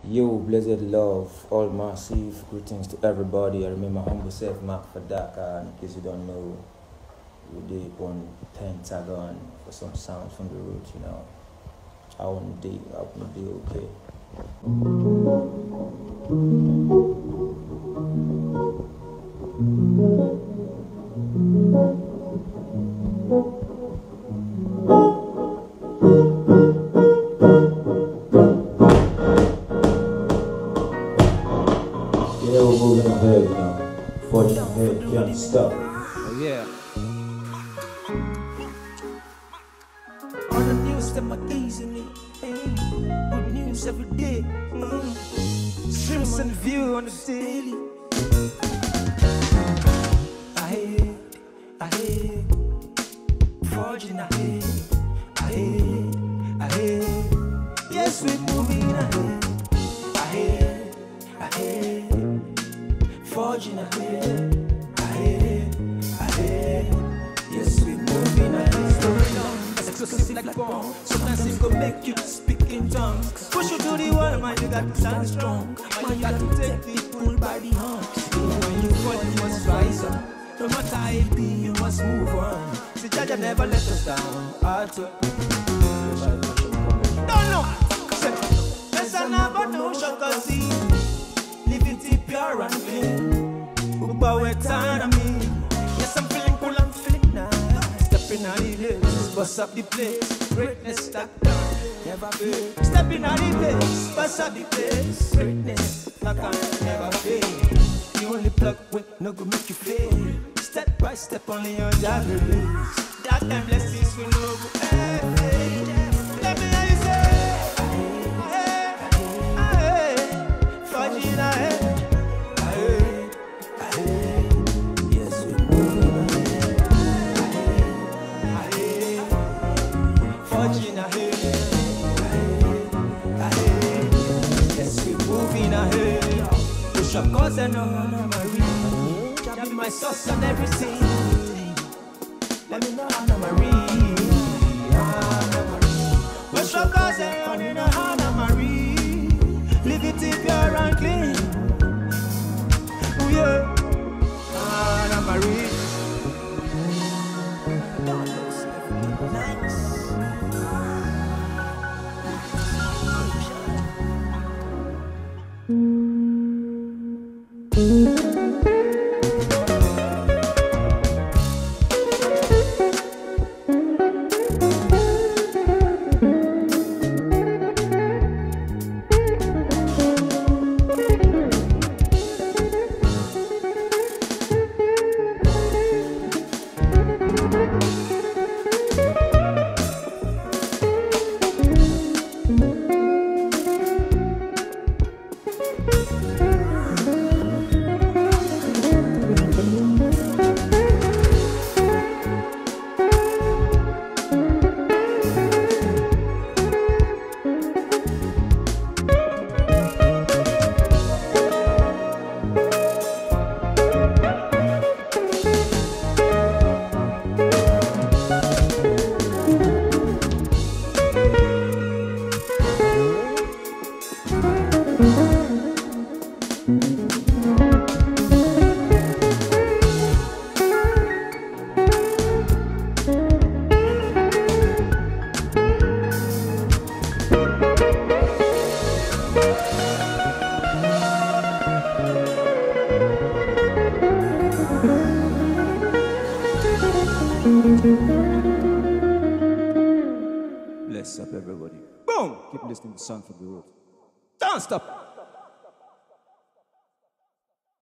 Yo, blessed love, all massive greetings to everybody. I remember humble self, Mark Fadaka, and in case you don't know, we did on Pentagon for some sounds from the roots, you know. I want to do okay. Yeah, we're moving ahead, you know. Forging ahead, can't stop. Oh yeah. On the news, them are easily. Good news every day. Streams and view on the daily. Ahead, forging ahead. Ahead. Yes, we're moving ahead. Ahead, forging ahead. Yes, we're moving ahead. Slowing down, explosive like bomb. Sometimes it go make you speak in tongues. Push you to the wall, man, you got to stand strong. Man, you got to take the bull by the horn. When you fall, you must rise up. No matter how it be, you must move on. See, Jaja never let us down. Don't know. There's another no shot to see. Living it pure and clean. Uba wet on me. Yes, I'm feeling cool, I'm feeling nice. Stepping on the place, bust up the place. Greatness that down, never fail. Stepping on the place, bust up the place. Greatness that can never fail. The only plug with no go make you fail. Step by step, only your job release. That time blessings will no go. Let me hear you say. Forging ahead. Yes, we're moving ahead. Forging ahead. Yes, we're moving ahead. Push up cause I know I'm Marie. That be my sauce and everything. Let me know Anna Marie. Push up cause I know Anna Marie. Live it pure and clean. Oh yeah, Anna Marie. Nice. Bless up everybody. Boom! Keep listening to the sound from the road. Don't stop.